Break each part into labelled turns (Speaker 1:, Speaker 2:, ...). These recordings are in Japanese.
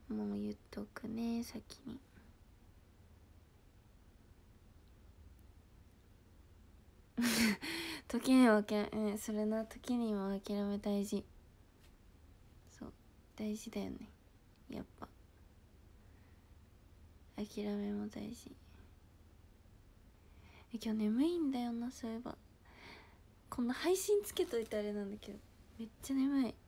Speaker 1: もう言っとくね、先に。時にはそれな、時には諦め大事。そう、大事だよね、やっぱ。諦めも大事。今日眠いんだよな、そういえば。こんな配信つけといてあれなんだけど、めっちゃ眠い。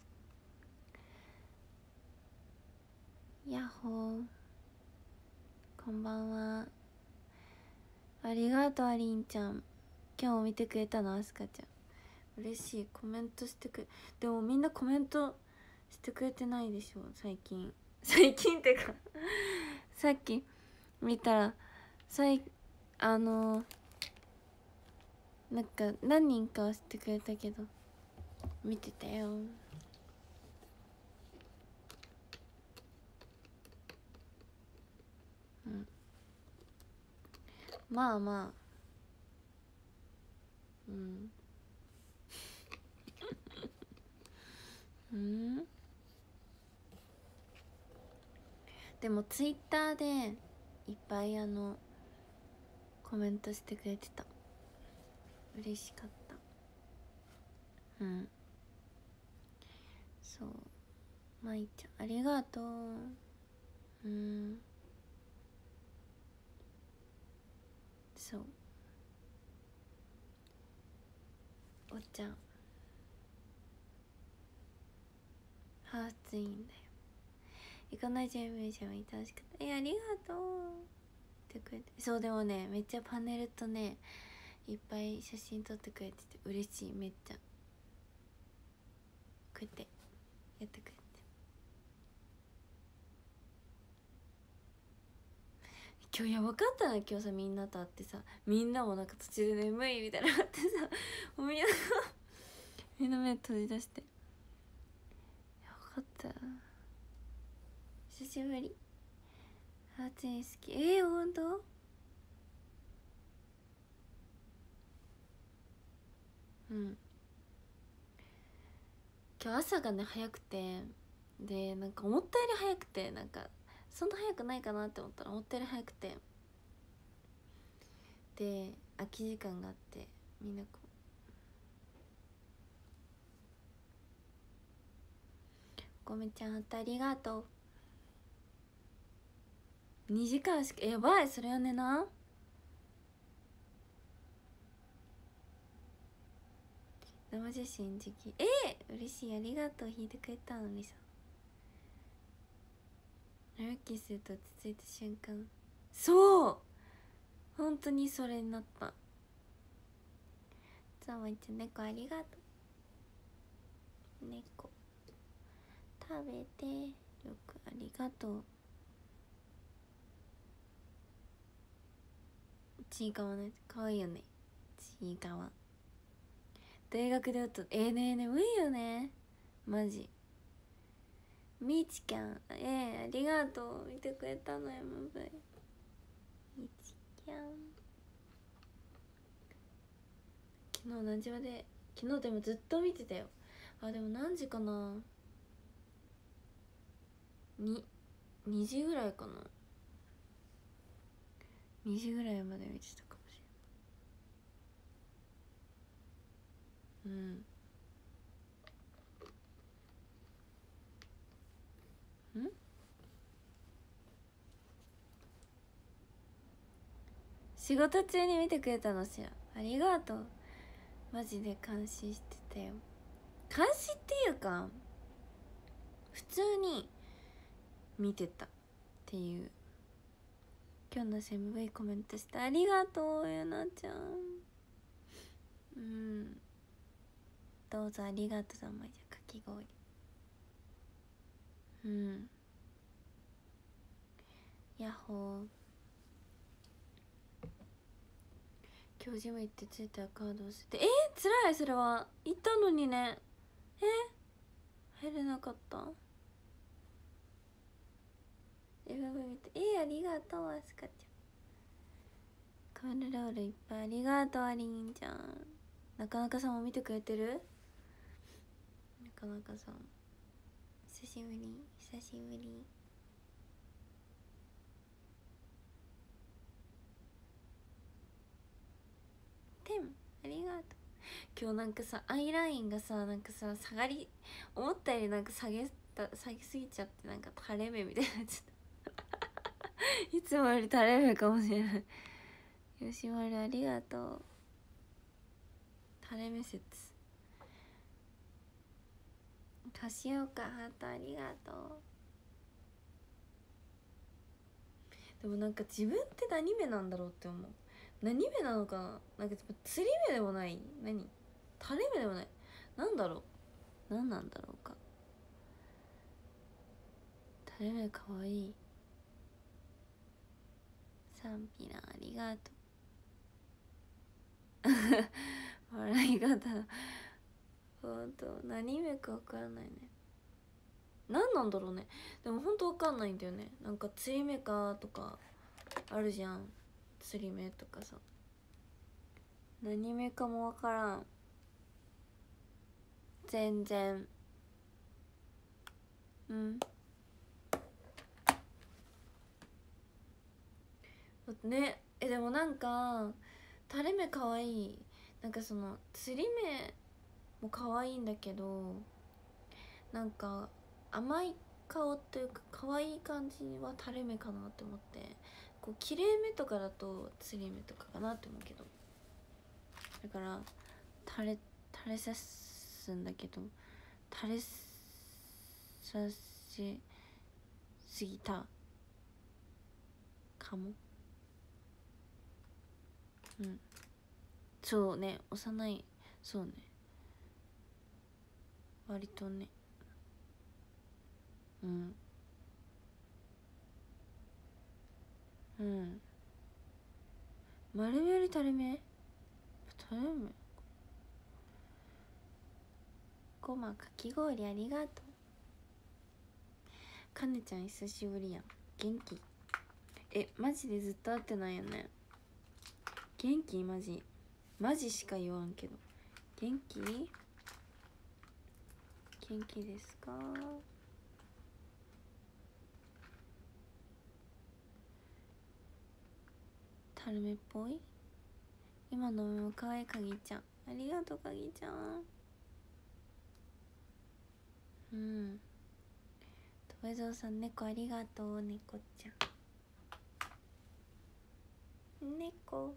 Speaker 1: やっほー、こんばんは。ありがとう、ありんちゃん。今日も見てくれたの、あすかちゃん。嬉しい。コメントしてくれ、でもみんなコメントしてくれてないでしょ最近。最近ってかさっき見たらなんか何人かはしてくれたけど見てたよ。うん、まあまあ、うんうんでもツイッターでいっぱいコメントしてくれてた。嬉しかった。うん、そう、まいちゃんありがとう。うん、そう、おっちゃんハーツいいんだよ。行かないジェミュージアムに楽しかった。ありがとうってくれて。そう、でもね、めっちゃパネルとねいっぱい写真撮ってくれてて嬉しい。めっちゃこうやってやってくれて、今日やばかったな。今日さ、みんなと会ってさ、みんなもなんか途中で眠いみたいなのあってさ、もうみんなみんな目閉じ出して、やばかった。久しぶり。ハーツイン好き。ほんと。うん、今日朝がね早くて、でなんか思ったより早くて、なんかそんな早くないかなって思ったら思ったより早くて、で空き時間があって、みんなこうごめちゃんありがとう。2時間しか、やばい。それはねな、生写真時期嬉しい。ありがとう。弾いてくれたのにさ、歩きすると落ち着いた瞬間、そう、本当にそれになった。ざまいちゃん猫ありがとう。猫食べてよくありがとう。ちいかわのやつかわいいよね。ちいかわ大学で会うとねえねえ無理よねマジ。みちきゃんありがとう。見てくれたの MV。 みちきゃん昨日何時まで、昨日でもずっと見てたよ。あ、でも何時かな、2時ぐらいかな、2時ぐらいまで見てたかもしれない。仕事中に見てくれたのしら、ありがとう。マジで監視してたよ。監視っていうか普通に見てたっていう。今日の MV コメントしてありがとうゆなちゃん。どうぞありがとう。ざまいちゃんかき氷。ヤッホー。今日ジム行ってついたカードを捨てて、つらい。それは行ったのにね。入れなかった。 MV 見てありがとうあすかちゃん。カメラロールいっぱいありがとうありんちゃん。なかなかさんも見てくれてる。なかなかさん久しぶり久しぶり。 ありがとう。今日なんかさアイラインがさなんかさ下がり思ったよりなんか下げすぎちゃってなんか垂れ目みたいになっちゃったいつもより垂れ目かもしれない。よしまるありがとう。垂れ目説。年岡ハートありがとう。でもなんか自分って何目なんだろうって思う。何目なのかな。なんか釣り目でもない、何垂れ目でもない、なんだろう、何なんだろうか。垂れ目かわいい。サンピラありがとう笑い方ほんと何目か分からないね。何なんだろうね。でもほんと分かんないんだよね。なんか釣り目かとかあるじゃん、釣り目とかさ。何目かも分からん全然。うんね。でもなんか垂れ目かわいい。なんかその釣り目も可愛いんだけど、なんか甘い顔っていうか可愛い感じは垂れ目かなって思って、こう綺麗目とかだと釣り目とかかなって思うけど、だから垂れさすんだけど垂れさせすぎたかも。うん、そうね、幼い、そうね、割とね。うんうん。丸めより垂れ目、垂れ目。ごまかき氷ありがとう。かねちゃん久しぶりやん。元気？マジでずっと会ってないよね。元気？マジしか言わんけど元気？元気ですか？たるめっぽい？今の目もかわいい。かぎちゃんありがとう。かぎちゃん、うん。とべぞうさん猫ありがとう。猫ちゃん、猫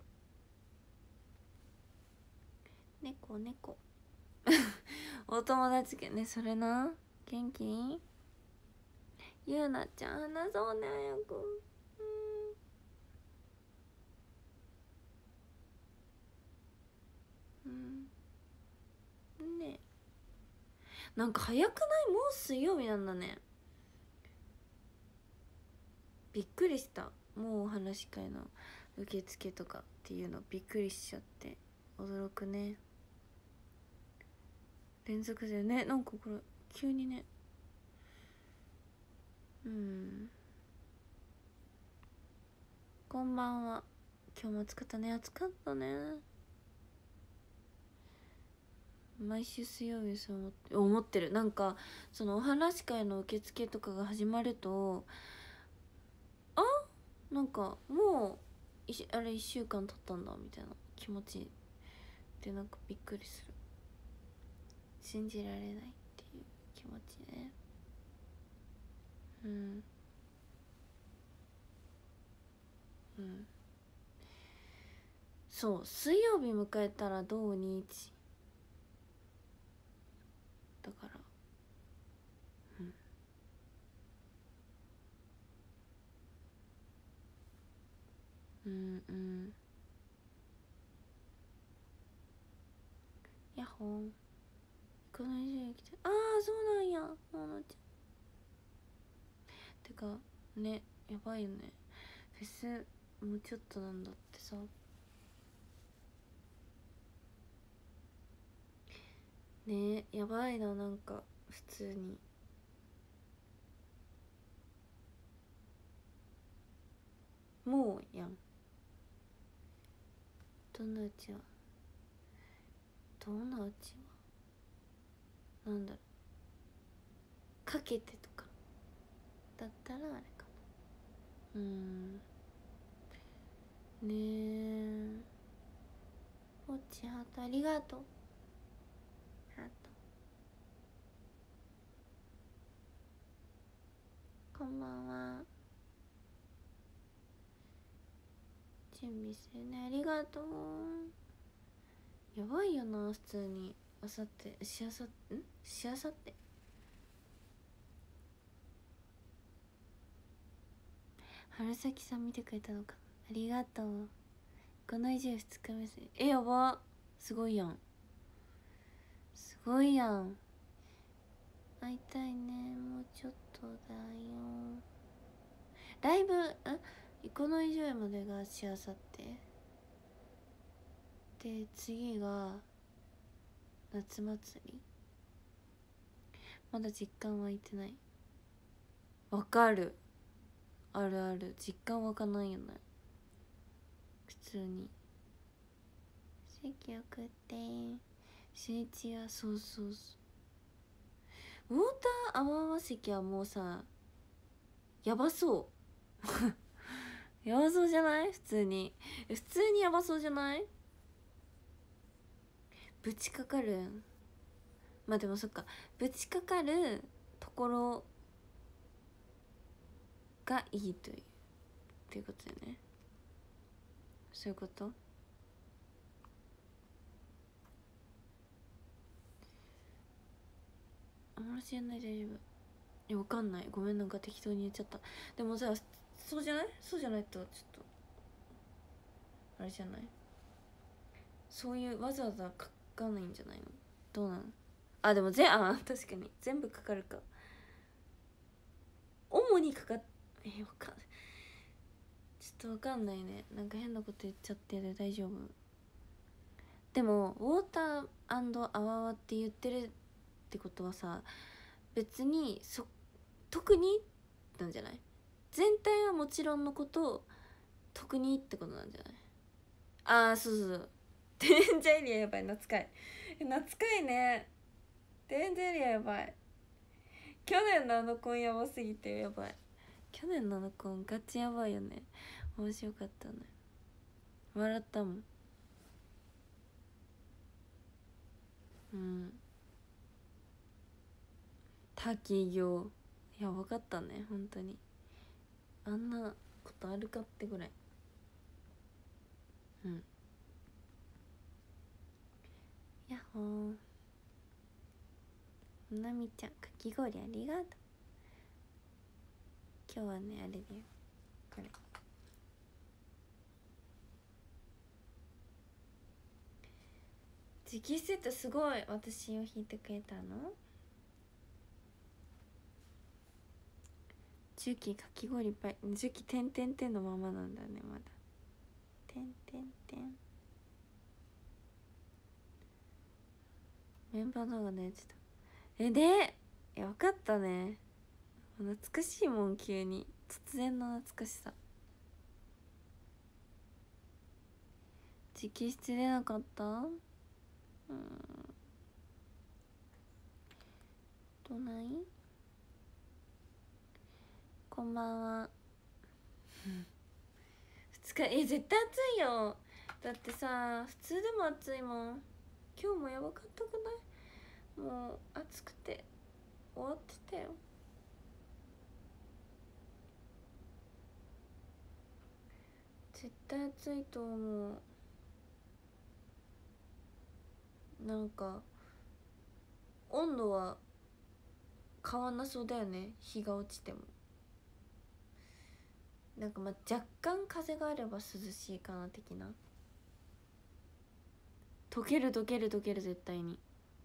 Speaker 1: お友達けね。それな。元気？ゆうなちゃん話そうね早く。うんね。なんか早くない？もう水曜日なんだね。びっくりした。もうお話し会の受付とかっていうのびっくりしちゃって。驚くね。連続でね、なんかこれ急にね。うん。こんばんは。今日も暑かったね。暑かったね。毎週水曜日そう思ってる。なんかそのお話し会の受付とかが始まると、あ、なんかもうあれ1週間経ったんだみたいな気持ちで、なんかびっくりする。信じられないっていう気持ちね。うんうん。そう、水曜日迎えたら土日だから。うんうんヤッホー。この家に来て、ああそうなんや。ののちゃんてかね、やばいよね。フェスもうちょっとなんだってさ。ね、やばいな。なんか普通にもうやん。どんなうちはなんだろう、かけてとかだったらあれかな。ねえポチハートありがとう。ハートこんばんは。準備するね、ありがとう。やばいよな普通に。あさってしあさってしあさって春崎さん見てくれたのか、ありがとう。この移住2日目です。やば、すごいやん、すごいやん。会いたいね、もうちょっとだよ。ライブこの移住までがしあさってで、次が夏祭り。まだ実感湧いてない。わかる、あるある、実感湧かないよね普通に。席送って初日はそうそうそう。ウォーターアワーワ席はもうさやばそうやばそうじゃない？普通にやばそうじゃない？ぶちかかるん。まあでもそっか、ぶちかかるところがいいというっていうことだよね。そういうこと。あんまり知らない、大丈夫。わかんない、ごめん、なんか適当に言っちゃった。でもさ、そうじゃない？そうじゃないとちょっとあれじゃない？そういうわざわざ書かないんじゃないの？どうなの？あ、でも確かに全部かかるか。主にかかっわかんない、ちょっとわかんないね。なんか変なこと言っちゃってる、大丈夫？でもウォーターアワワって言ってるってことはさ、別に特になんじゃない？全体はもちろんのこと特にってことなんじゃない？ああ、そうそうそう。デンジャエリアやばい、懐かいね。デンジャエリアやばい。去年のあの子やばすぎてやばい。去年のあの子ガチやばいよね。面白かったね、笑ったもん。うん、滝行やばかったね、本当に。あんなことあるかってぐらい。うん、やっほー。なみちゃん、かき氷ありがとう。今日はね、あれだよ、これ。直筆セットすごい。私を弾いてくれたの？重機かき氷いっぱい。重機点々点のままなんだね、まだ。点々点。メンバー動画のやつだ。分かったね。懐かしいもん、急に突然の懐かしさ。直筆出なかった？どないこんばんは。2日絶対暑いよ。だってさ、普通でも暑いもん。今日もやばかったくない？もう暑くて終わってたよ。絶対暑いと思う。なんか温度は変わんなそうだよね、日が落ちても。なんか若干風があれば涼しいかな的な。溶ける絶対に。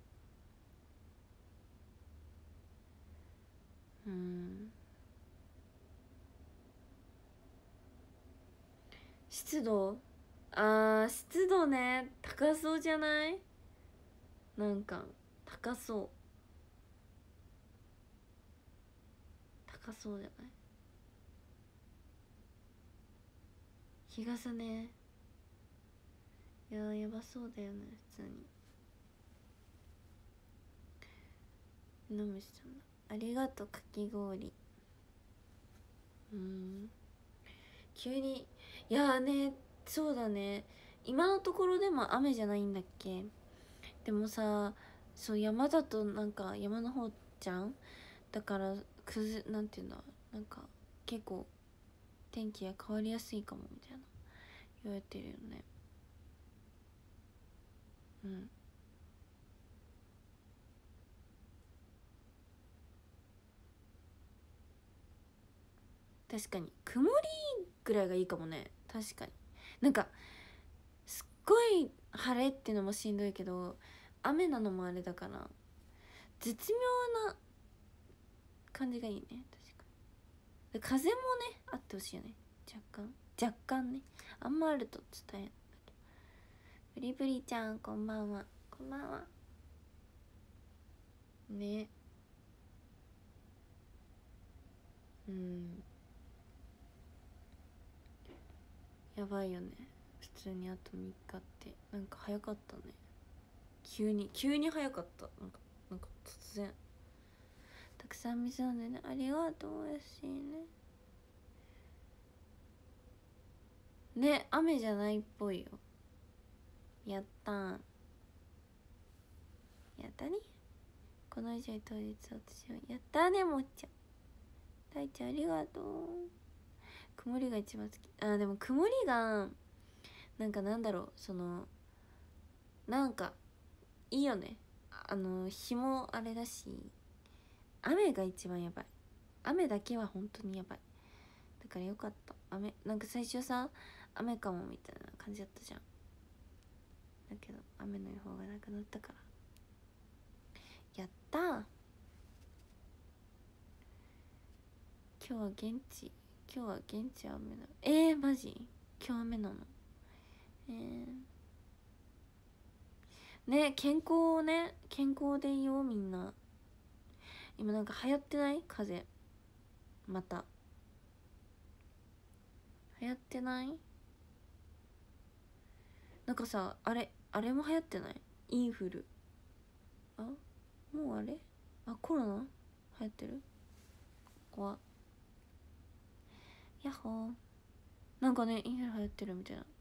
Speaker 1: 湿度、湿度ね、高そうじゃない？なんか高そうじゃない？日傘ね。いややばそうだよね、普通に。飲むしさんだ、ありがとう。かき氷。急に。いやね、そうだね。 今のところでも雨じゃないんだっけ。でもさ、そう山だとなんか山の方じゃん。だからなんていうんだ、なんか結構天気が変わりやすいかもみたいな言われてるよね。うん。確かに曇りぐらいがいいかもね。確かになんかすっごい晴れってのもしんどいけど雨なのもあれだから絶妙な感じがいいね。確かに風もねあってほしいよね。若干ね。あんまあると伝えんだけど。ブリブリちゃんこんばんは。こんばんはね。うん、やばいよね。普通にあと3日ってなんか早かったね。急に早かった。なんか突然。たくさん水飲んでね。ありがとう。やしいね。ね、雨じゃないっぽいよ。やったー。やったね。この以上当日私はやったね。もっちゃん大ちゃんありがとう。曇りが一番好き。あ、でも曇りがなんかなんだろう、そのなんかいいよね。日もあれだし、雨が一番やばい。雨だけは本当にやばい。だからよかった。雨なんか最初さ雨かもみたいな感じだったじゃん。だけど雨の予報がなくなったからやったー。今日は現地雨なの。マジ今日雨なの。ね、健康でいようみんな。今なんか流行ってない風邪。また流行ってない。なんかさ、あれも流行ってない？インフル。あ、もうあれ、あ、コロナ流行ってる。怖っ。ヤッホー。なんかね、インフル流行ってるみたいな。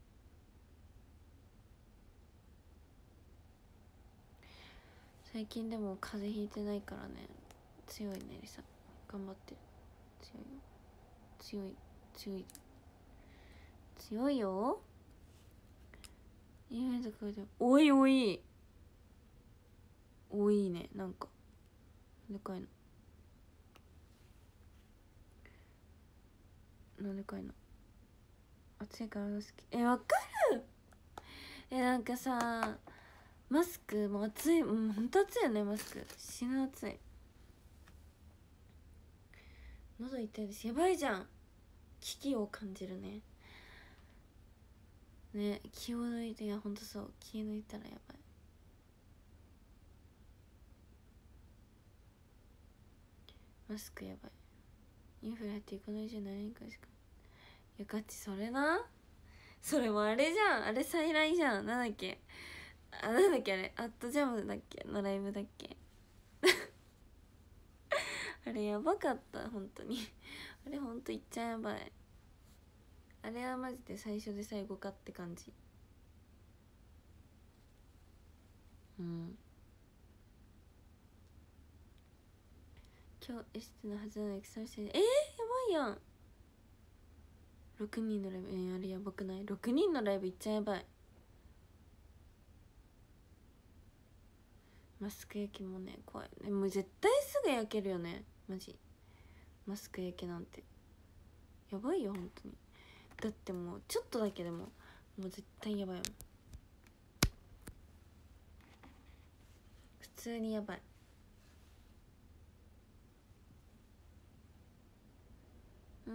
Speaker 1: 最近でも風邪ひいてないからね。強いねリサ、頑張ってる。強いよ。強いよ。インフルエンザかかってる。おい多いね。なんかでかいの。なんでかいの。暑いから好き。わかる。なんかさ、マスクも暑い。ほんと暑いよね。マスク死ぬ暑い。喉痛いです。やばいじゃん。危機を感じるね。ね、気を抜いて。いやほんとそう、気抜いたらやばい。マスクやばい。インフルやってこの以上何年かしか。いやガチそれな。それもあれじゃん。あれ再来じゃん。なんだっけ。なんだっけあれ。アットジャムだっけのライブだっけ。あれやばかった本当に。あれほんといっちゃやばい。あれはマジで最初で最後かって感じ。うん。今日エステのはずなのに久々にやばいやん。6人のライブ、あれやばくない？ 6 人のライブいっちゃやばい。マスク焼けもね怖いね。もう絶対すぐ焼けるよねマジ。マスク焼けなんてやばいよ本当に。だってもうちょっとだけでももう絶対やばいもん。普通にやばい。うん。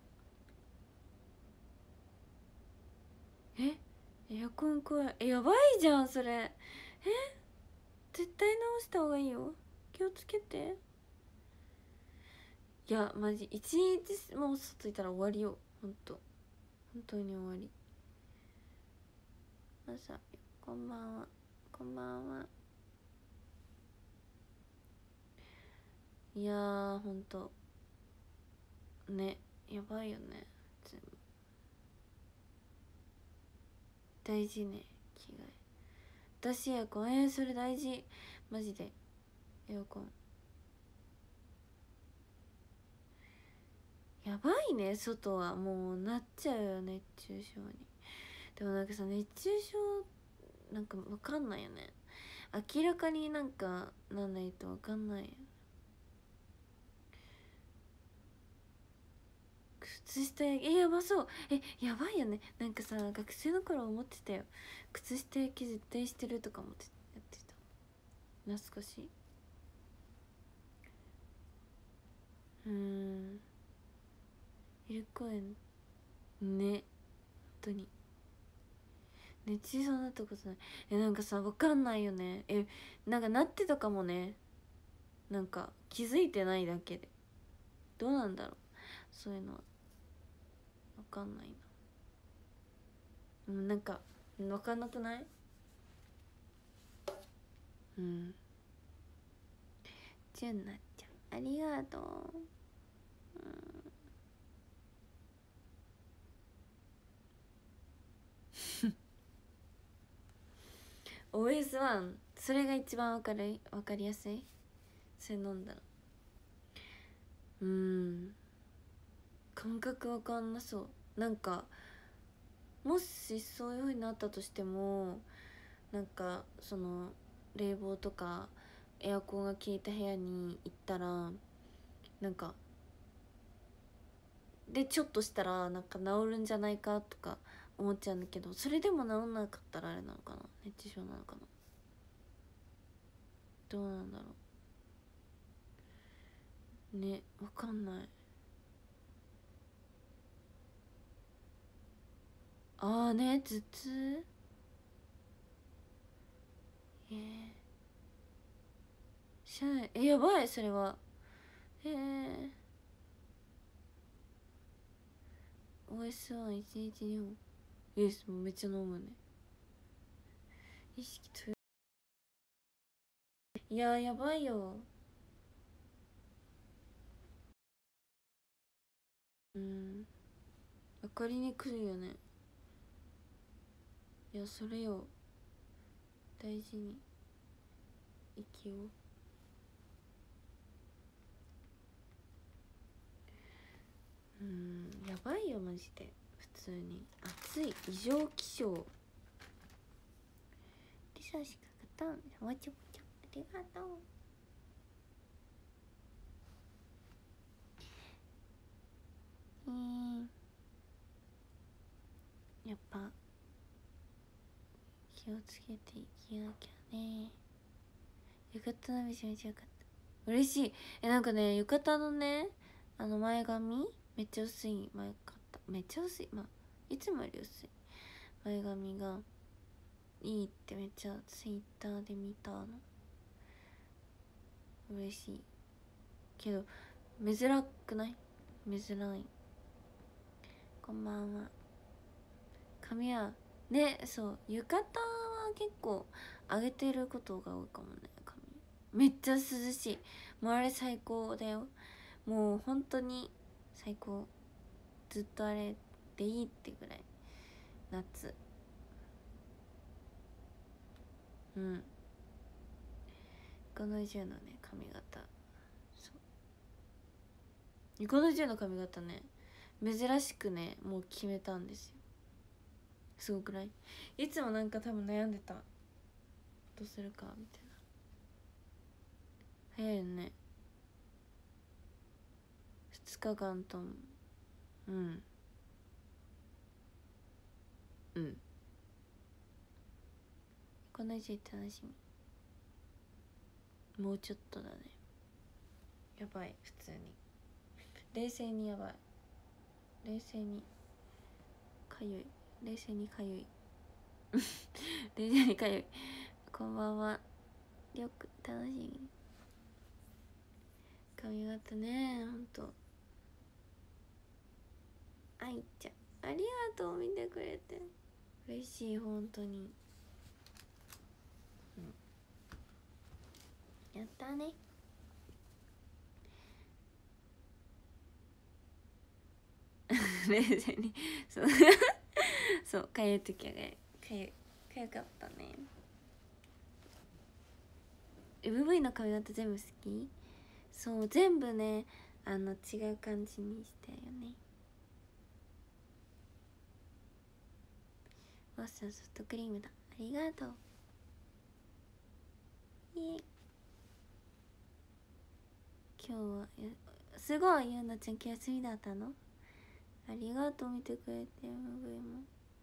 Speaker 1: エアコン怖い。やばいじゃんそれ。絶対直した方がいいよ。気をつけて。いやマジ一日もう外いたら終わりよ。本当に終わり。まさこんばんは。こんばんは。いやーほんとね、やばいよね。 大事ね、着替え。私エアコン、それ大事マジで。エアコンやばいね、外はもうなっちゃうよ、熱中症に。でもなんかさ、熱中症なんか分かんないよね。明らかになんかなんないと分かんないよ。靴下焼きやばそう。やばいよね。なんかさ、学生の頃思ってたよ。靴下焼き絶対してるとか思ってやってた。懐かしい。イル公園ね、本当に熱中症になったことない。なんかさ、分かんないよね。なんかなってたかもね。なんか気づいてないだけで。どうなんだろう、そういうのは。分かんないな。なんか分かんなくない？じゅんなちゃんありがとう。OS1 それが一番分かりやすい。それ飲んだら感覚分かんなそう。なんかもしそういう風になったとしても、なんかその冷房とかエアコンが効いた部屋に行ったら、なんかでちょっとしたらなんか治るんじゃないかとか思っちゃうんだけど、それでも治んなかったらあれなのかな、熱中症なのかな、どうなんだろうね、分かんない。ああね、頭痛。やばいそれは。OS1112 本もうめっちゃ飲むね。意識とやばいよ。分かりにくいよね。それよ、大事に生きよう。やばいよマジで。普通に暑い、異常気象。リサしか勝たん。わちょわちょ、ありがとう。やっぱ気をつけていきなきゃね。浴衣のめちゃめちゃよかった。嬉しい。なんかね、浴衣のね、前髪めっちゃ薄い前買った。めっちゃ薄い、いつもより薄い前髪がいいってめっちゃツイッターで見たの。嬉しいけど珍くない？珍い。こんばんは。髪はね、そう浴衣は結構上げてることが多いかもね。髪めっちゃ涼しい。もうあれ最高だよ。もう本当に最高。ずっとあれでいいってぐらい。夏この10のね髪型。そうこの10の髪型ね、珍しくねもう決めたんですよ。すごくない？いつもなんか多分悩んでた、どうするかみたいな。早いよね、2日間とも。この10楽しみ。もうちょっとだね。やばい、普通に冷静にやばい。冷静にかゆい。冷静にかゆい冷静にかゆい。こんばんは。よく楽しみ。髪型ね、ほんと愛ちゃんありがとう。見てくれて嬉しい、ほんとに。やったね。冷静にそうそう、かゆい時はかゆかったね。 MV の髪型全部好き？そう全部ね違う感じにしたよね。ワッサンソフトクリームだ、ありがとう。今日はすごいゆうなちゃん今日休みだったの？ありがとう、見てくれて MV も。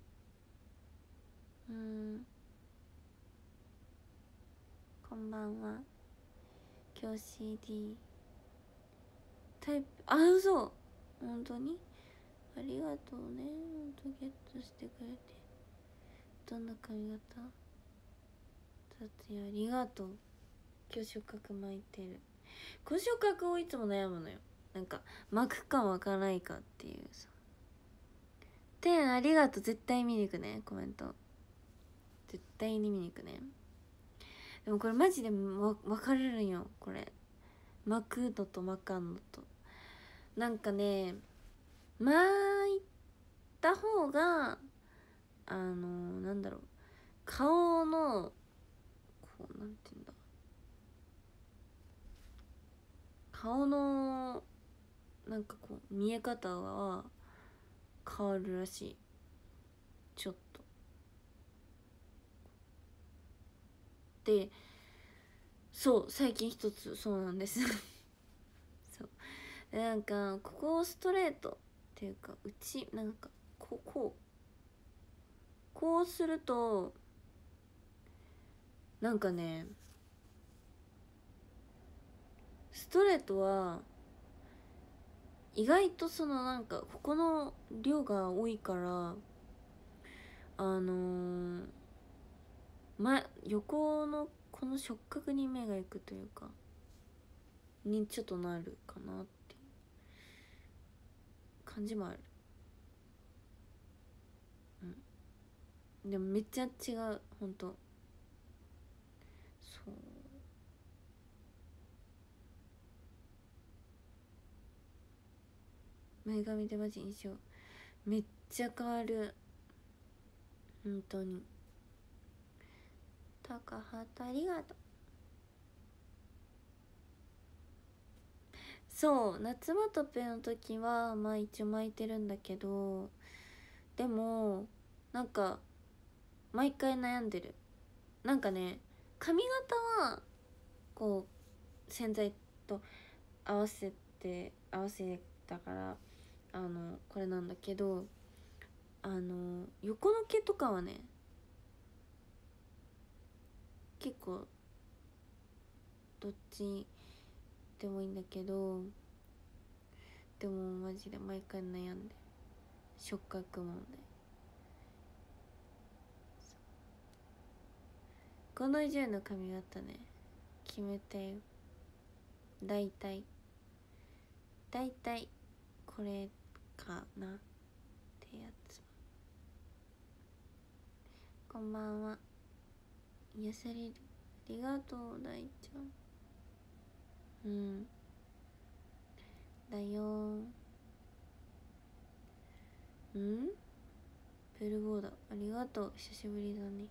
Speaker 1: こんばんは。今日 CD タイプ嘘、本当にありがとうね。ほんとゲットしてくれて。どんな髪型だってありがとう。今日触覚巻いてる。この触覚をいつも悩むのよ。なんか巻くか巻かないかっていうさ。てんありがとう。絶対見に行くね、コメント絶対に見に行くね。でもこれマジで分かれるんよ。これ巻くのと巻かんのと。なんかね巻いた方がなんだろう、顔のこうなんていうんだ、顔のなんかこう見え方は変わるらしい。ちょっとで、そう最近一つそうなんですそうでなんかここをストレートっていうかなんかこうするとなんかね、ストレートは意外とそのなんかここの量が多いから横のこの触覚に目がいくというかにちょっとなるかなっていう感じもある。でもめっちゃ違う、ほんと。そう前髪でマジ印象めっちゃ変わる、本当に。高畑ありがとう。そう夏まとぺの時はまあ一応巻いてるんだけど、でもなんか毎回悩んでる。なんかね髪型はこう洗剤と合わせたからこれなんだけど横の毛とかはね結構どっちでもいいんだけど、でもマジで毎回悩んで触覚問題。この10の髪型ね決めたよ。だいたいこれかなってやつ。こんばんは。癒される、ありがとう大ちゃん。だよベルボーダーありがとう、久しぶりだね。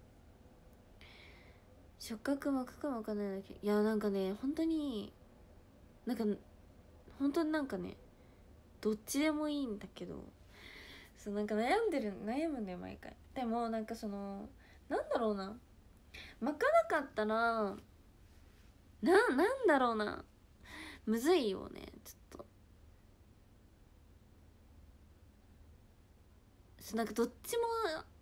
Speaker 1: 触覚巻くか巻かないだけ。いやなんかね本当になんかなんかねどっちでもいいんだけど、そうなんか悩むんだよ毎回。でもなんかなんだろうな、巻かなかったらなんだろうな、むずいよねちょっと。なんかどっちも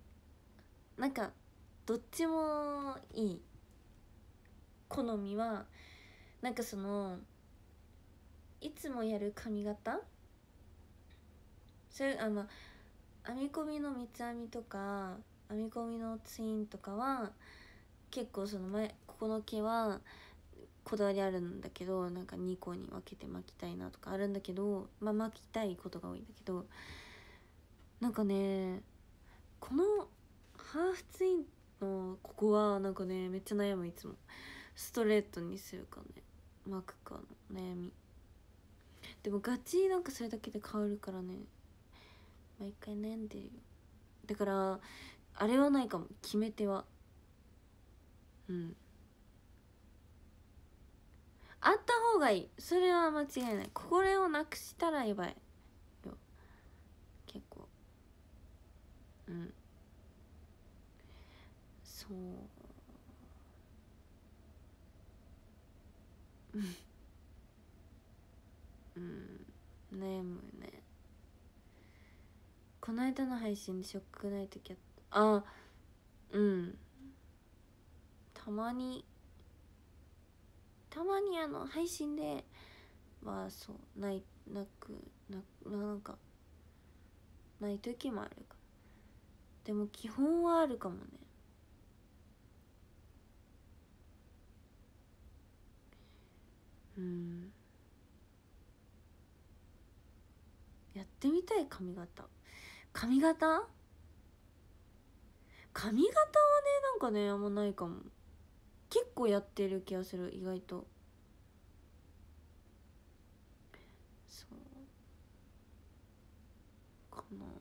Speaker 1: いい。好みはなんかいつもやる髪型、それ編み込みの三つ編みとか編み込みのツインとかは結構ここの毛はこだわりあるんだけど、なんか2個に分けて巻きたいなとかあるんだけど、まあ巻きたいことが多いんだけど、なんかねこのハーフツインのここはなんかねめっちゃ悩む。いつもストレートにするかね巻くかの悩み。でもガチなんかそれだけで変わるからね毎回悩んでるよ。だからあれはないかも、決め手は。うん、あった方がいい、それは間違いない。これをなくしたらやばいよ結構。うん、そううん、悩むね。この間の配信でショックない時あった。うん、たまに配信ではそうなんかない時もあるか。でも基本はあるかもね。うん、やってみたい髪型はね、なんかねあんまないかも。結構やってる気がする、意外と。そうかな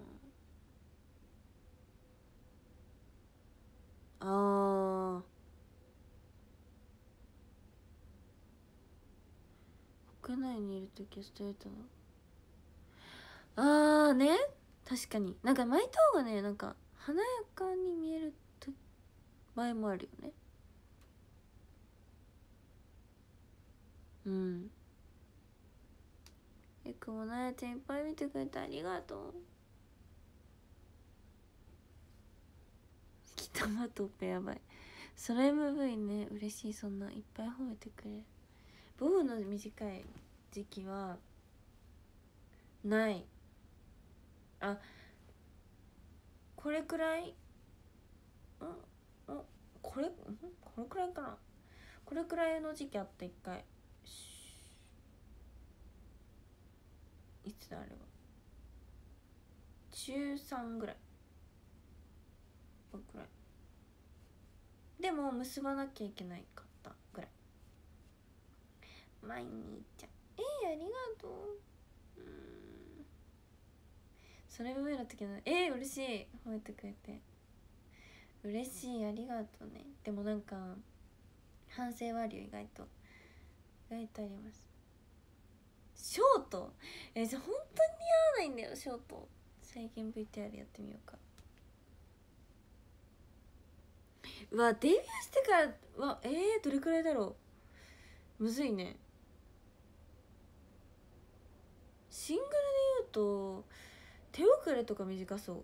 Speaker 1: あ。国内にいる時はストレートのね、確かになんか巻いた方がね、なんか華やかに見える場合もあるよね。うん。くもなやちゃんいっぱい見てくれてありがとう。きたまとペやばい。その MV ね、嬉しい。そんないっぱい褒めてくれる。ボブの短い時期はない。あ、これくらいこれくらいかな。これくらいの時期あった一回。いつだあれは。中3ぐらい。これくらいでも結ばなきゃいけないかったぐらい。毎日ちゃんありがとう。それ上の時の嬉しい、褒めてくれて嬉しい、ありがとうね。でもなんか反省はあるよ、意外とあります。ショートじゃあ本当に似合わないんだよショート。再現 VTR やってみようか。うわデビューしてからどれくらいだろう。むずいね。シングルで言うと手遅れとか短そう、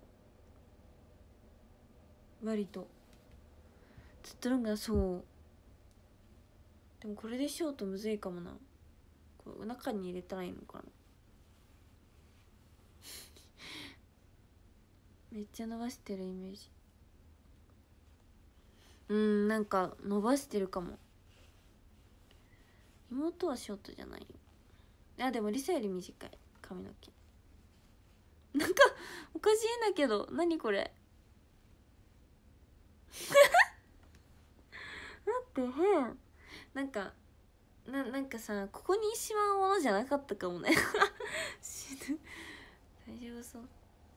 Speaker 1: 割とずっとロングだそう。でもこれでショートむずいかもな。これ中に入れたらいいのかな。めっちゃ伸ばしてるイメージ。なんか伸ばしてるかも。妹はショートじゃないよ。でもリサより短い髪の毛。なんかおかしいんだけど、何これ待って変。なんかさ、ここにしまうものじゃなかったかもね死ぬ。大丈夫そう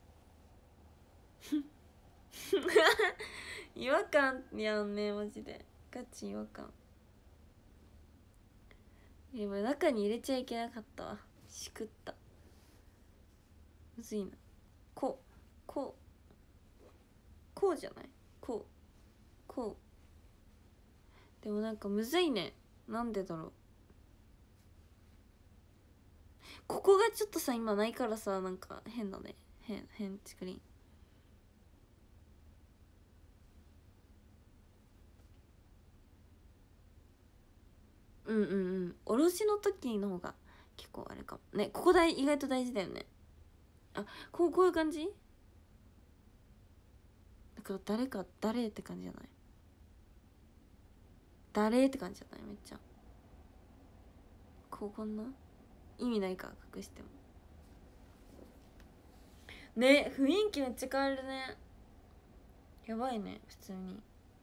Speaker 1: 違和感やんね、マジでガチ違和感。でも中に入れちゃいけなかったわ、しくった。むずいな。こうじゃない。こうでもなんかむずいね。なんでだろう。ここがちょっとさ今ないからさ、なんか変だね。変チクリン。おろしの時の方が結構あれかもね。ここ意外と大事だよね。こういう感じだから誰って感じじゃない。誰って感じじゃない。めっちゃこんな意味ないか隠してもね。雰囲気めっちゃ変わるね。やばいね普通に。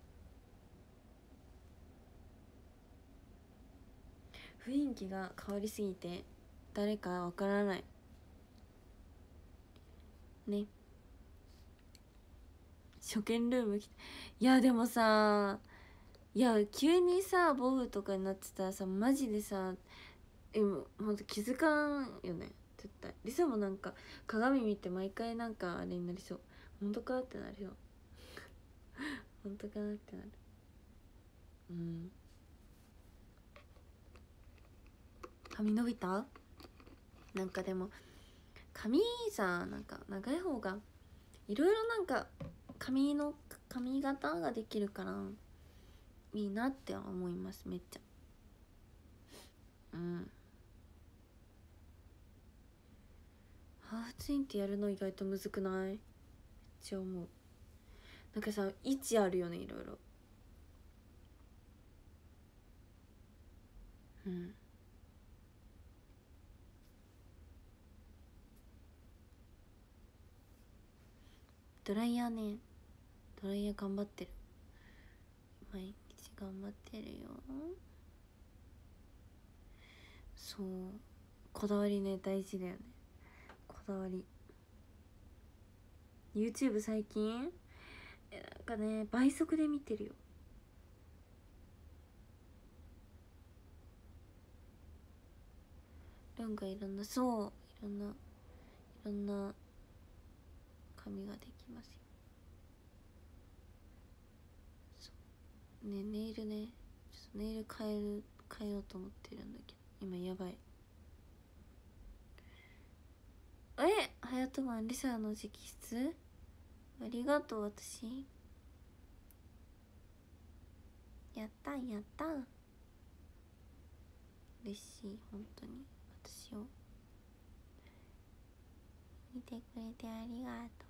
Speaker 1: 雰囲気が変わりすぎて誰かわからないね。 初見ルーム来て、いやでもさ、いや急にさボブとかになってたらさマジでさほんと気づかんよね絶対。リサもなんか鏡見て毎回なんかあれになりそう。本当かってなるよ本当かなってなる。うん。髪伸びた？なんかでも髪さなんか長い方がいろいろなんか髪型ができるからいいなって思いますめっちゃ。うん。ハーフツインってやるの意外とむずくない？めっちゃ思う。なんかさ位置あるよねいろいろ。うん。ドライヤーね、ドライヤー頑張ってる。毎日頑張ってるよ。そう、こだわりね大事だよね。こだわり。 YouTube 最近なんかね倍速で見てるよ。なんかいろんな、そういろんな髪ができますよ。そうね、ネイルね、ちょっとネイル変えようと思ってるんだけど今やばい。ハヤトマンリサの直筆ありがとう。私やったやった嬉しい。本当に私を見てくれてありがと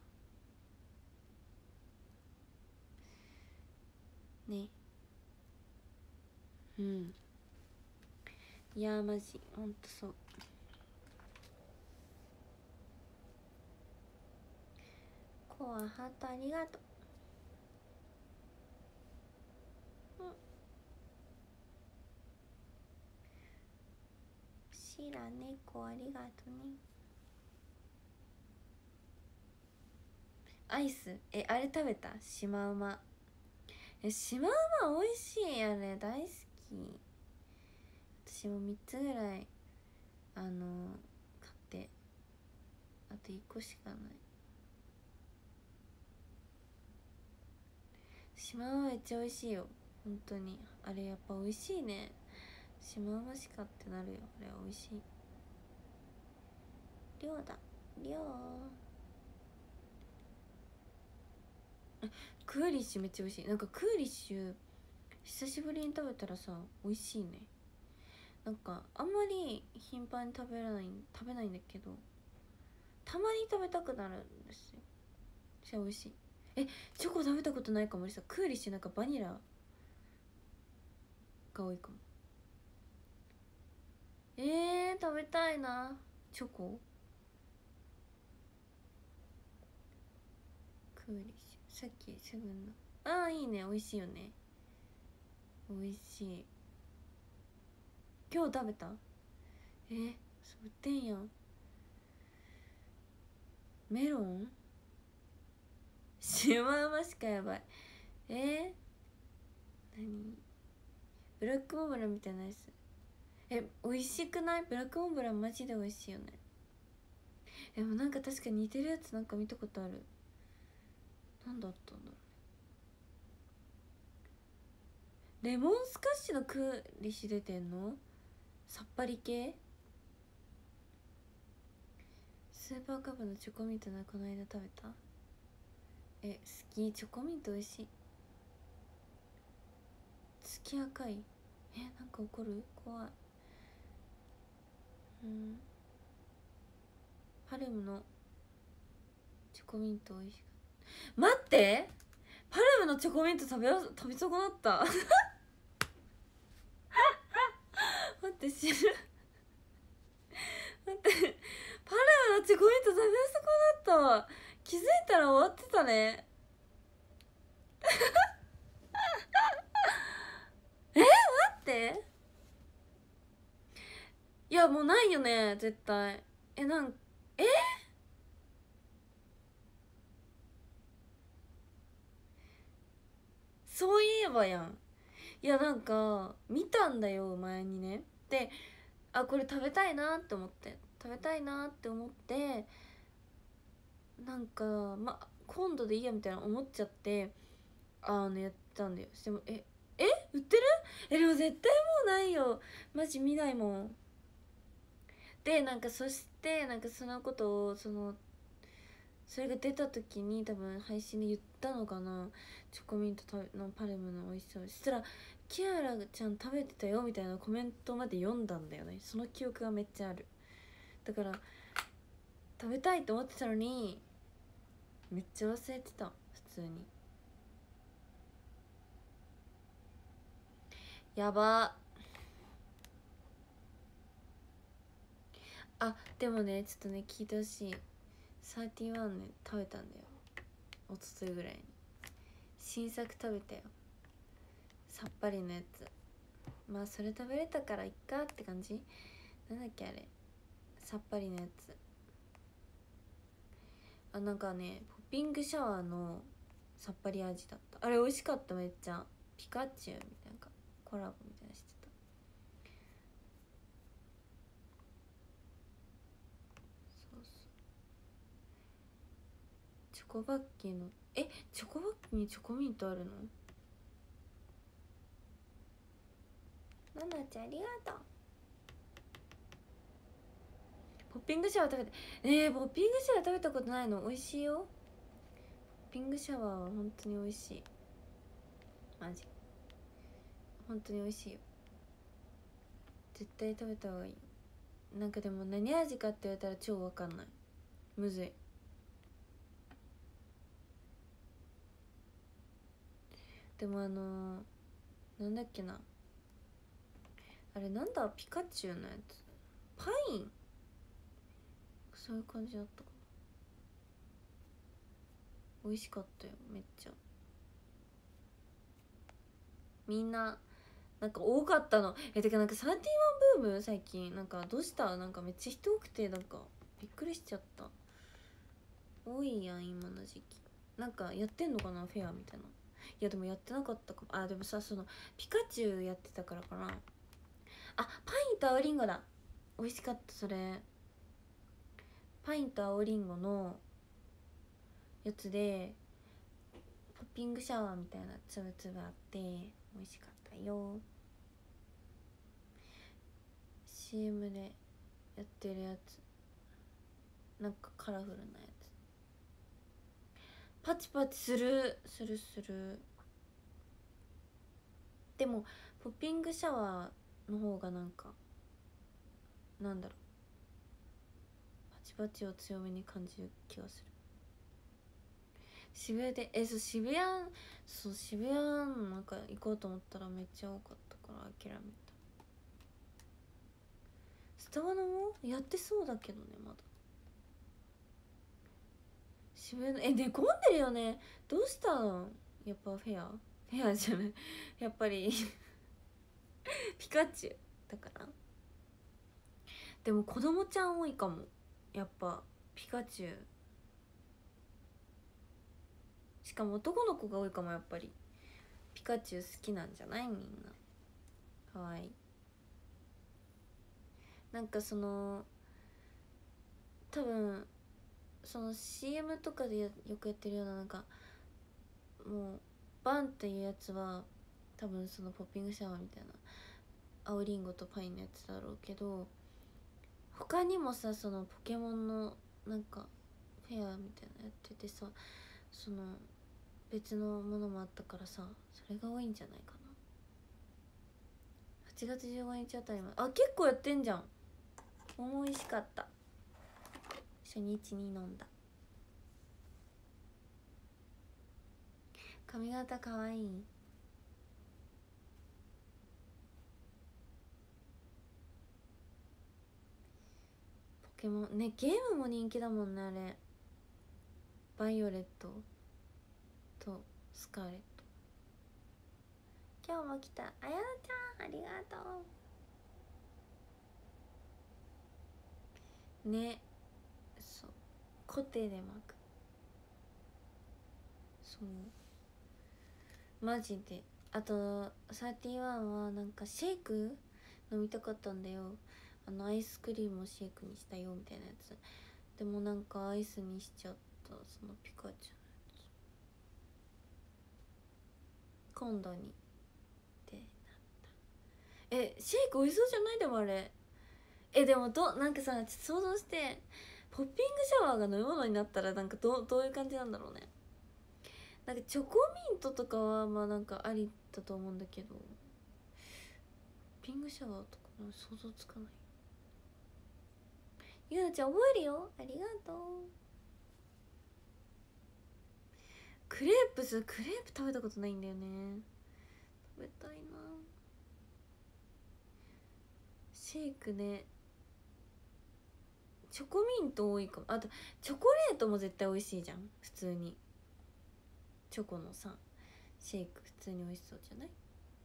Speaker 1: うね。うん。いやマジほんとそう。コアハートありがとう。シラ猫ありがとね。アイスあれ食べた？シマウマ。シマウマ美味しい。あれ大好き。私も3つぐらい買ってあと1個しかない。シマウマめっちゃ美味しいよ本当に。あれやっぱ美味しいね。シマウマしかってなるよ。あれ美味しい。量だ量。クーリッシュめっちゃ美味しい。なんかクーリッシュ久しぶりに食べたらさ美味しいね。なんかあんまり頻繁に食べないんだけどたまに食べたくなるんですよ。それ美味しい。チョコ食べたことないかも。さクーリッシュなんかバニラが多いかも。食べたいなチョコ。クーリッシュさっきセブンのいいね。美味しいよね。美味しい。今日食べた？そう売ってんやん。メロンシマウマしかやばい。何ブラックモンブランみたいなやつ。美味しくない？ブラックモンブランマジで美味しいよね。でもなんか確かに似てるやつなんか見たことある。なんだったんだろう。レモンスカッシュのクーリッシュ出てんの？さっぱり系？スーパーカブのチョコミントなこの間食べた？好き。チョコミント美味しい。月赤い。なんか怒る？怖い。パルムのチョコミント美味しかった。待って、パルムのチョコミント食べ損なった待って知る待って、パルムのチョコミント食べ損なったわ。気づいたら終わってたね待っていやもうないよね絶対。なんそういえばやん。いやなんか見たんだよ前にね。で、あ、これ食べたいなって思って、なんかまあ今度でいいやみたいな思っちゃって、やったんだよ。しても売ってる？でも絶対もうないよ、マジ見ないもん。でなんかそしてなんかそのことをそれが出た時に多分配信で言ったのかな、チョコミントのパルムの美味しさを。そしたらキアラちゃん食べてたよみたいなコメントまで読んだんだよね。その記憶がめっちゃある。だから食べたいと思ってたのにめっちゃ忘れてた、普通に。やば。でもね、ちょっとね聞いてほしい。31ね食べたんだよ、一昨日ぐらいに。新作食べたよ、さっぱりのやつ。まあそれ食べれたからいっかって感じ。なんだっけあれ、さっぱりのやつ。なんかねポッピングシャワーのさっぱり味だった。あれ美味しかった、めっちゃ。ピカチュウみたいな、コラボみたいなしてた。そうそう。チョコバッキーのチョコバッキーにチョコミントあるの？ナナちゃんありがとう。ポッピングシャワー食べて。ポッピングシャワー食べたことないの？美味しいよ。ポッピングシャワーは本当に美味しい、マジ本当に美味しいよ。絶対食べた方がいい。なんかでも何味かって言われたら超わかんない、むずい。でもなんだっけな、あれなんだ、ピカチュウのやつ、パイン、そういう感じだったかな。美味しかったよめっちゃ。みんななんか多かったの。てかなんか31ブーム最近なんかどうした、なんかめっちゃ人多くてなんかびっくりしちゃった。多いやん今の時期。なんかやってんのかなフェアみたいな。いやでもやってなかったかも。でもさ、ピカチュウやってたからかな。パインと青リンゴだ。美味しかったそれ。パインと青リンゴのやつでポッピングシャワーみたいなつぶつぶあって美味しかったよ。 CM でやってるやつ、なんかカラフルなやつ。パチパチするするする。でもポッピングシャワーの方がなんかなんだろう、パチパチを強めに感じる気がする。渋谷で渋谷なんか行こうと思ったらめっちゃ多かったから諦めた。スタバのもやってそうだけどね、まだ。渋谷のね、混んでるよね。どうしたの？やっぱフェアじゃないやっぱりピカチュウだから。でも子供ちゃん多いかも、やっぱピカチュウ。しかも男の子が多いかも、やっぱりピカチュウ好きなんじゃない？みんなかわいい。なんか多分CM とかでよくやってるような、なんかもうバンっていうやつは多分ポッピングシャワーみたいな青りんごとパインのやつだろうけど、他にもさポケモンのなんかフェアみたいなやっててさ、別のものもあったからさ、それが多いんじゃないかな。8月15日あたりまで。結構やってんじゃん。美味しかった、初日に飲んだ。髪型かわいい。ポケモンね、ゲームも人気だもんねあれ。バイオレットとスカーレット。今日も来たあやなちゃん、ありがとうね。そう、コテで巻く。そう、 マジで。あと31はなんかシェイク飲みたかったんだよ。アイスクリームをシェイクにしたよみたいなやつ。でもなんかアイスにしちゃった。そのピカチュウのやつ今度にってなった。シェイク美味しそうじゃない？でもあれでもなんかさ、ちょっと想像して、ポッピングシャワーが飲み物になったらなんかどういう感じなんだろうね。なんかチョコミントとかはまあなんかありだと思うんだけど、ポッピングシャワーとか想像つかない。ゆうなちゃん覚えるよ、ありがとう。クレープ食べたことないんだよね。食べたいな。シェイクね、チョコミント多いかも。あとチョコレートも絶対美味しいじゃん普通に。チョコのさシェイク普通に美味しそうじゃない？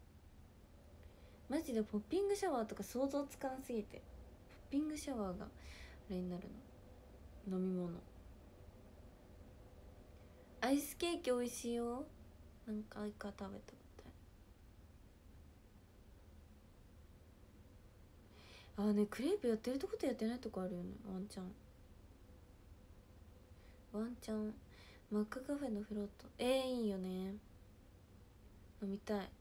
Speaker 1: マジでポッピングシャワーとか想像つかなすぎて、ポッピングシャワーがあれになるの飲み物。アイスケーキ美味しいよ。何回か食べたことある。クレープやってるとことやってないとこあるよね。ワンチャンマックカフェのフロートいいよね。飲みたい。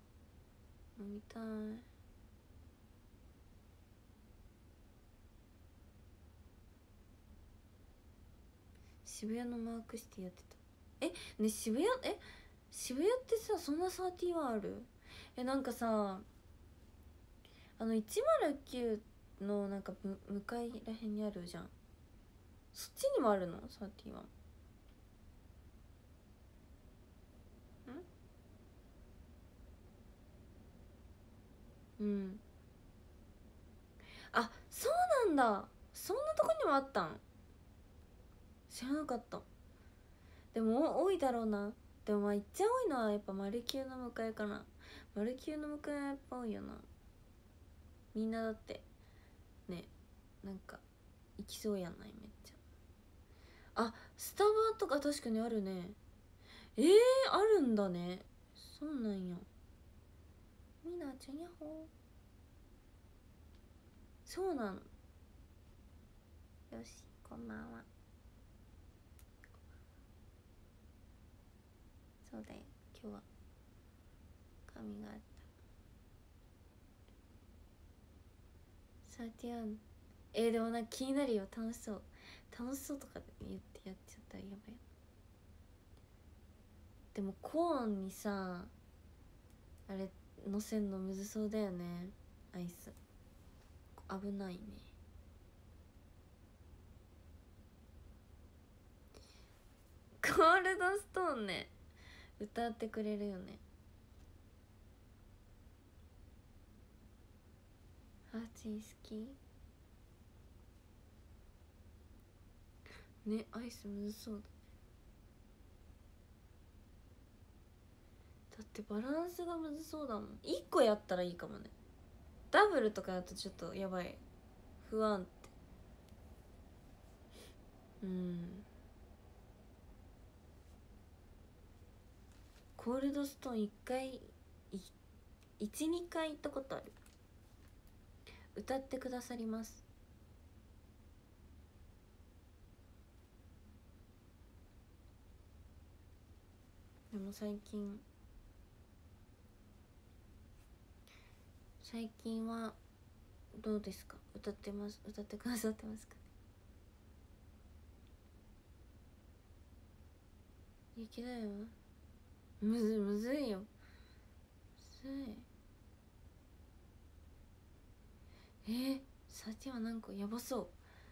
Speaker 1: 渋谷のマークシティやってた。ね、渋谷ってさ、そんな31ある？なんかさ、109のなんか向かいらへんにあるじゃん。そっちにもあるの31？うん。あ、そうなんだ。そんなとこにもあったん？知らなかった。でも多いだろうな。でもまあいっちゃ多いのはやっぱマルキューの向かいかな。マルキューの向かいはやっぱ多いよな。みんなだってね、なんか行きそうやない？めっちゃ。スタバとか確かにあるね。あるんだね。そうなんや。みなちゃんやっほー。そうなの。よし、こんばんは。そうだよ、今日は髪があった。31。でもなんか気になるよ。楽しそうとか言ってやっちゃったらやばい。でもコーンにさあれ乗せんのむずそうだよね。アイス危ないね。コールドストーンね、歌ってくれるよね。ハーチン好きね。アイスむずそうだね。だってバランスがむずそうだもん。1個やったらいいかもね。ダブルとかだとちょっとやばい。不安って。コールドストーン1回12回行ったことある。歌ってくださります。でも最近はどうですか？歌ってくださってますかね？雪だよ。むずいよ。サティはなんかやばそう。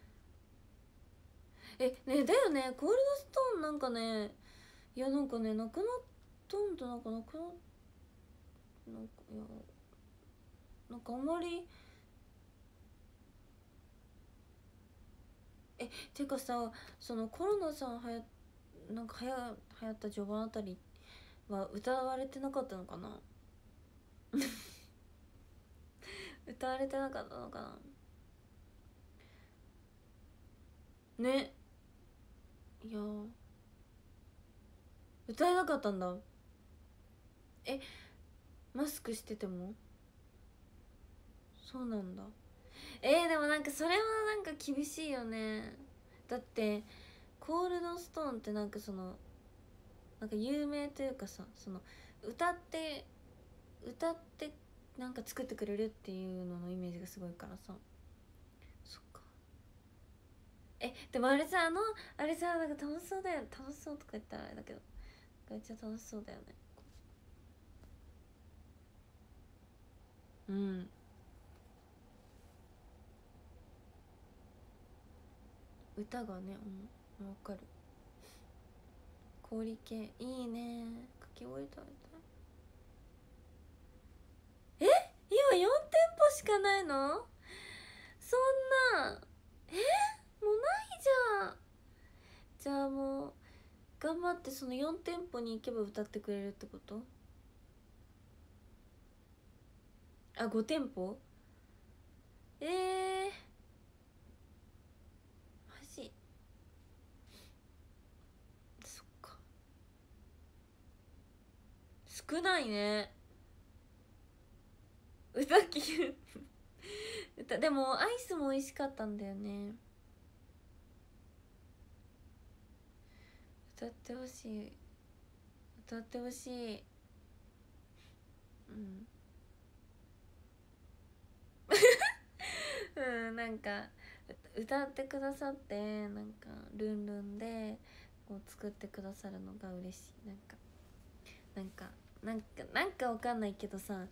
Speaker 1: ねだよね。コールドストーンなんかね、いやなんかね、なくなったんとなんかなくなっなんかいやなんかあんまりてかさ、そのコロナさなんか流行った序盤あたりは歌われてなかったのかな？歌われてなかったのかなね。いや歌えなかったんだ。 え、マスクしててもそうなんだ。でもなんかそれはなんか厳しいよね。だってコールドストーンってなんかそのなんか有名というかさ、その歌ってなんか作ってくれるっていうののイメージがすごいからさ。そっか。でもあれさ、あれさ、なんか楽しそうだよ、楽しそうとか言ったらあれだけど、めっちゃ楽しそうだよね。うん。歌がね、うん、わかる。氷系いいね。かき氷食べたい。今4店舗しかないの？そんな、もうないじゃん。じゃあもう頑張ってその4店舗に行けば歌ってくれるってこと？あ、5店舗？マジ？そっか。少ないね。歌聞くでもアイスも美味しかったんだよね。歌ってほしい、歌ってほしい。うん。うん、なんか歌ってくださって、なんかルンルンでこう作ってくださるのが嬉しい。なんかわかんないけどさ、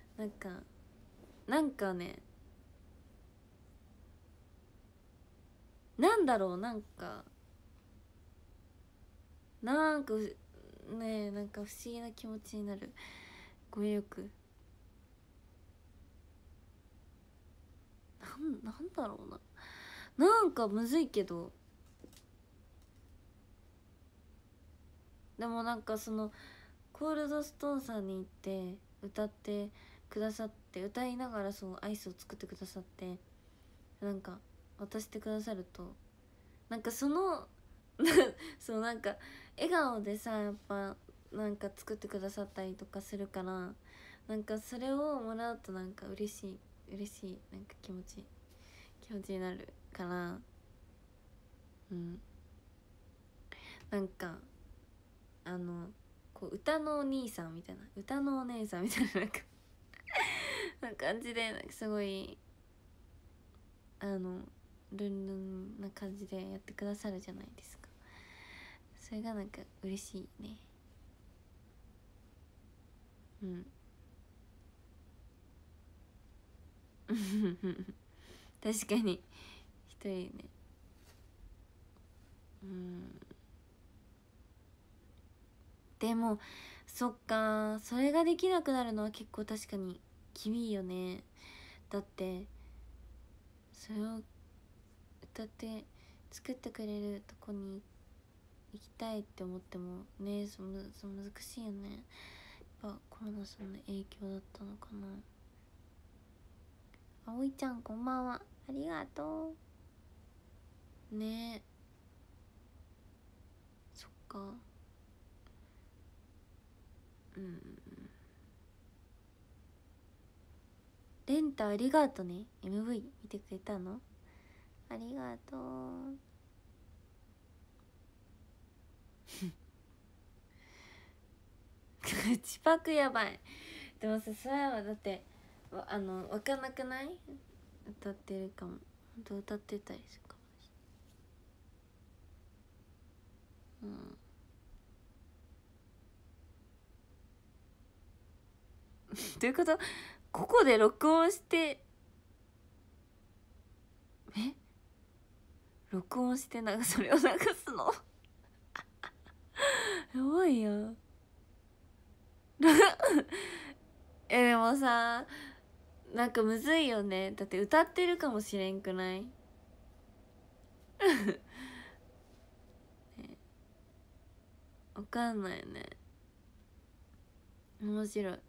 Speaker 1: なんかね、なんだろう、なんかね、なんか不思議な気持ちになる。語彙力なんだろうな、なんかむずいけど、でもなんかそのコールドストーンさんに行って歌ってくださって、歌いながらそのアイスを作ってくださって、なんか渡してくださると、なんかそのそうなんか笑顔でさ、やっぱなんか作ってくださったりとかするから、なんかそれをもらうとなんか嬉しいなんか気持ちになるから。うん。なんかこう歌のお兄さんみたいな、歌のお姉さんみたいな、なんか感じで、なんかすごいルンルンな感じでやってくださるじゃないですか。それがなんか嬉しいね。うん。確かに一人ね。うん。でもそっか、それができなくなるのは結構確かに厳いよね。だってそれを歌って作ってくれるとこに行きたいって思ってもね、難しいよね。やっぱコロナさんの影響だったのかな。あおいちゃんこんばんは、ありがとうね。そっか。うん。レンタありがとね。 MV 見てくれたのありがとう。口パクやばい。でもさ、それはだって分かんなくない？歌ってるかも、本当歌ってたりするかもしれない。うん。どういうこと？ここで録音してえ録音してなんかそれを流すの？やばいやん。でもさ、なんかむずいよね。だって歌ってるかもしれんくない？ね、わかんないね。面白い。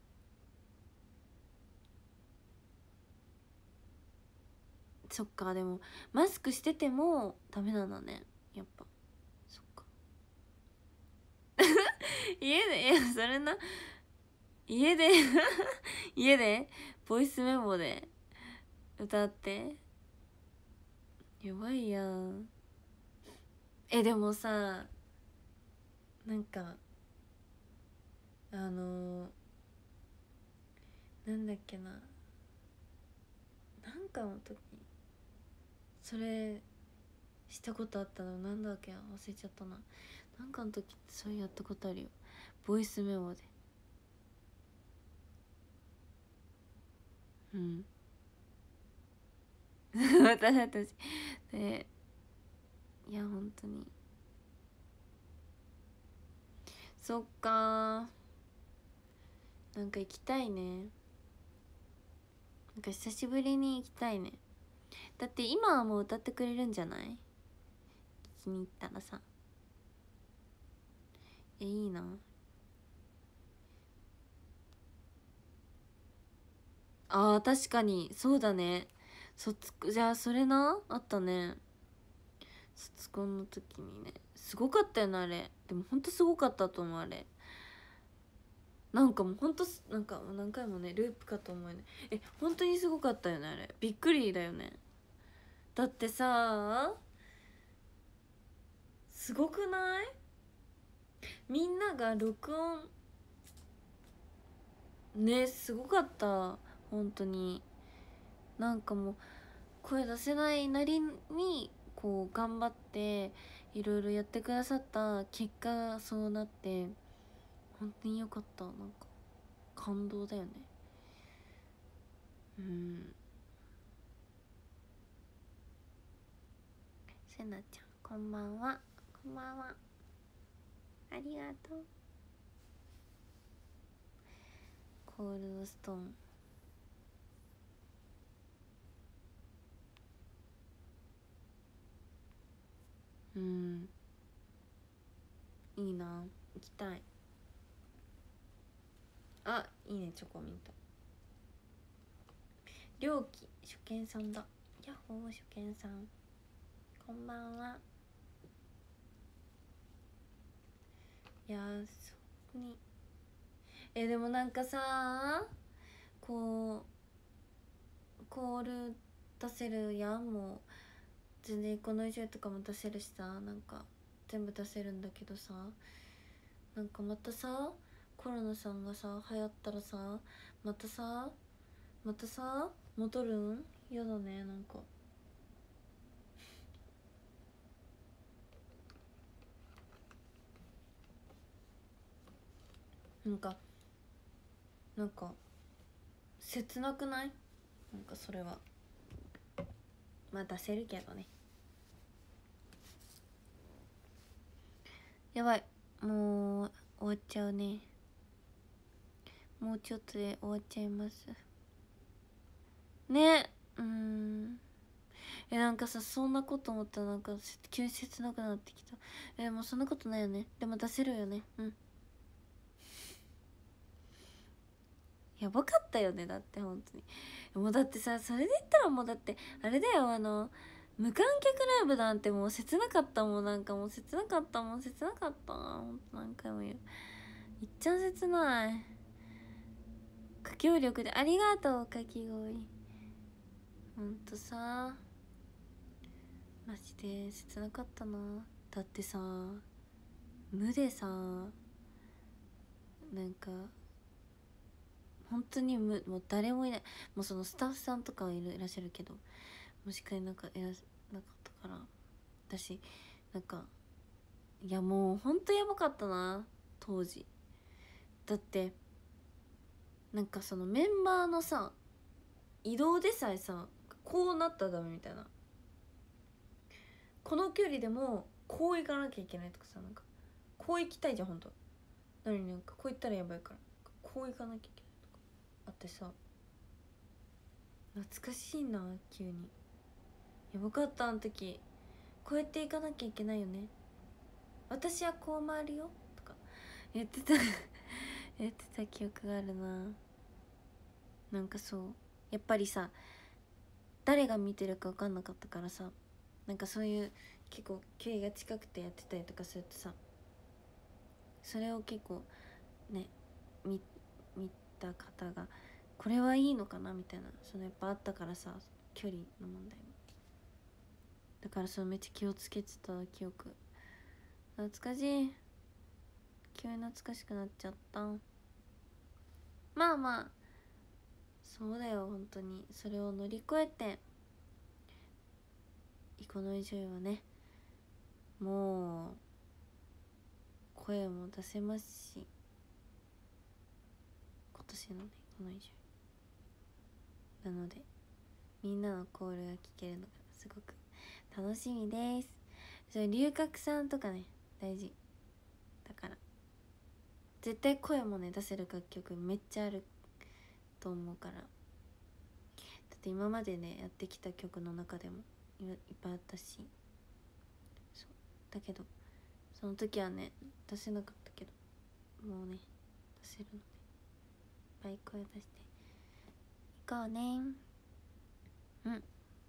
Speaker 1: そっか。でもマスクしててもダメなんだね、やっぱ。そっか。家で、いやそれな、 家で家でボイスメモで歌って、やばいやん。でもさ、なんかなんだっけな、なんかの時それしたことあったの、なんだっけ、忘れちゃったな。なんかの時ってそれやったことあるよ、ボイスメモで。うん。私で、いや本当にそっかー、なんか行きたいね。なんか久しぶりに行きたいね。だって今はもう歌ってくれるんじゃない？気に入ったらさ。いいな。あー確かにそうだね。じゃあそれな、あったね。卒コンの時にね、すごかったよなあれ。でもほんとすごかったと思うあれ。なんかもうほんとなんか何回もねループかと思うね。本当にすごかったよねあれ。びっくりだよね。だってさ、すごくない？みんなが録音ね、すごかった。本当になんかもう声出せないなりにこう頑張っていろいろやってくださった結果がそうなって、本当によかった。なんか感動だよね。うん。せなちゃんこんばんは。こんばんは、ありがとう。コールドストーン、うん、いいな、行きたい。あ、いいね、チョコミント。りょうき初見さんだ。ヤッホー初見さん、こんばんは。いやー、そこにでもなんかさ、こうコール出せるやん、もう全然この以上とかも出せるしさ、なんか全部出せるんだけどさ、なんかまたさ、コロナさんがさ流行ったらさ、またさ戻るんやだね。なんかなんかなんか切なくない？なんかそれはまあ出せるけどね。やばい、もう終わっちゃうね。もうちょっとで終わっちゃいますね。なんかさ、そんなこと思ったらなんか急に切なくなってきた。もうそんなことないよね。でも出せるよね。うん。やばかったよね、だって本当に。もうだってさ、それで言ったらもうだってあれだよ、無観客ライブなんてもう切なかったもん。なんかもう切なかったもん、切なかった。ほんと何回も言う。いっちゃん切ない。歌協力でありがとう、かき氷。ほんとさ、マジで切なかったな。だってさ、無でさ、なんか本当にもう誰もいない。もうそのスタッフさんとかはいらっしゃるけど、もしかいなかったから私、なんか、いやもうほんとやばかったな当時。だってなんかそのメンバーのさ移動でさえさ、こうなったらダメみたいな、この距離でもこう行かなきゃいけないとかさ、なんかこう行きたいじゃん本当。なのになんかこう行ったらやばいからこう行かなきゃいけないとかあってさ、懐かしいな急に。やばかった、あの時。こうやって行かなきゃいけないよね、私はこう回るよとか言ってた言ってた記憶があるな。なんかそう、やっぱりさ、誰が見てるか分かんなかったからさ、なんかそういう結構距離が近くてやってたりとかするとさ、それを結構ね、見た方がこれはいいのかなみたいな、そのやっぱあったからさ、距離の問題も。だからそのめっちゃ気をつけてた記憶。懐かしい。急に懐かしくなっちゃった。まあまあそうだよ、本当にそれを乗り越えてイコノイジョイはね、もう声も出せますし、今年のねイコノイジョイなので、みんなのコールが聞けるのがすごく楽しみです。それ龍角散とかね大事だから、絶対声もね出せる楽曲めっちゃあると思うから。だって今までねやってきた曲の中でもいっぱいあったし、そうだけどその時はね出せなかったけど、もうね出せるのでいっぱい声出していこうね。うん、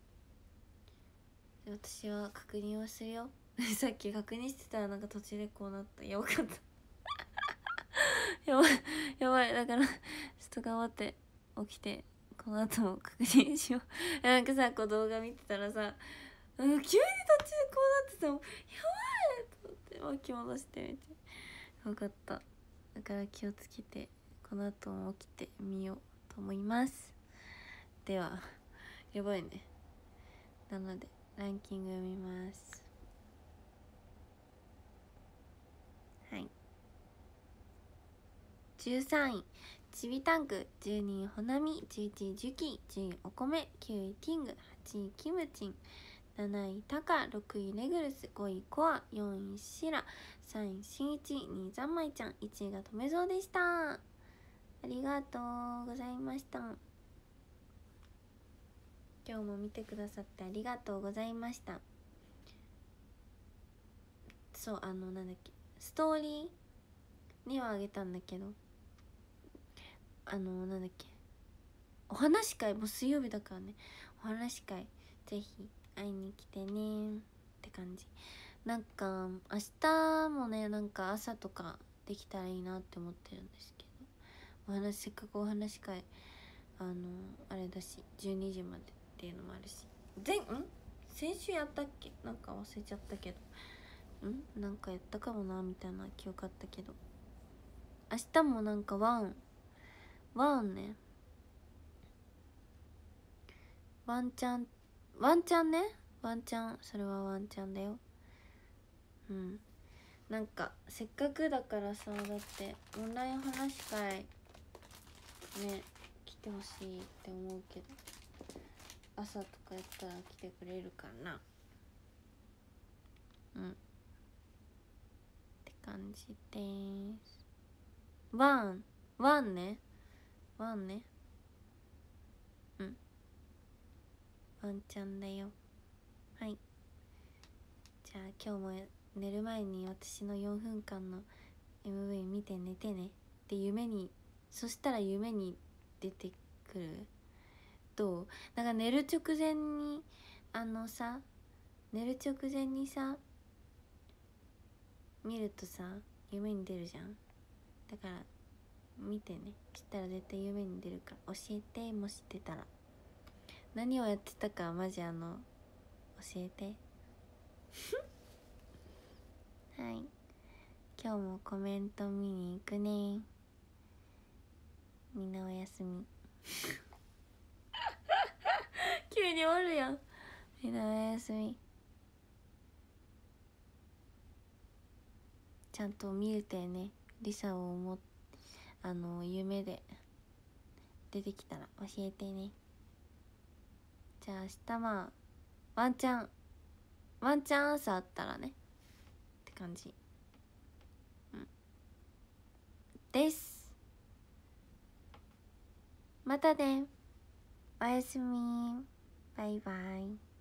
Speaker 1: 私は確認をするよさっき確認してたらなんか途中でこうなった。よかったやばいやばい、だからちょっと頑張って起きてこの後も確認しようなんかさ、こう動画見てたらさ、急に途中でこうなってたもん、やばいと思って巻き戻してみてよかった。だから気をつけてこの後も起きてみようと思います。ではやばいね。なのでランキング読みます。はい、13位ちびタンク、12位ほなみ、11位ジュキ、10位お米、9位キング、8位キムチン、7位タカ、6位レグルス、5位コア、4位シラ、3位しんいち、2位ざんまいちゃん、1位がとめぞうでした。ありがとうございました。今日も見てくださってありがとうございました。そう、なんだっけ、ストーリーにはあげたんだけど、なんだっけ、お話し会も水曜日だからね、お話し会ぜひ会いに来てねって感じ。なんか明日もね、なんか朝とかできたらいいなって思ってるんですけど、せっかくお話し会あれだし12時までっていうのもあるし、先週やったっけ、なんか忘れちゃったけど、なんかやったかもなみたいな記憶あったけど、明日もなんかワンね、ワンチャンね、ワンチャン、それはワンチャンだよ。なんかせっかくだからさ、だってオンライン話し会ね来てほしいって思うけど、朝とかやったら来てくれるかな。って感じです。ワンねワンチャンだよ。はい、じゃあ今日も寝る前に私の4分間の MV 見て寝てねってそしたら夢に出てくる。どう？なんか寝る直前にさ見るとさ夢に出るじゃん。だから見てね、したら絶対夢に出るから教えて。もし出たら何をやってたかマジ教えてはい、今日もコメント見に行くね。みんなおやすみ急に終わるやん。みんなおやすみ。ちゃんと見れてね、リサを夢で出てきたら教えてね。じゃあ明日ワンチャン朝あったらねって感じです。またね、おやすみ、バイバイ。